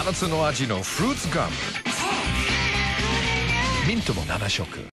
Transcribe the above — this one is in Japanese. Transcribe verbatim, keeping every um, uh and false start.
なつの味のフルーツガム。ミントもなな色。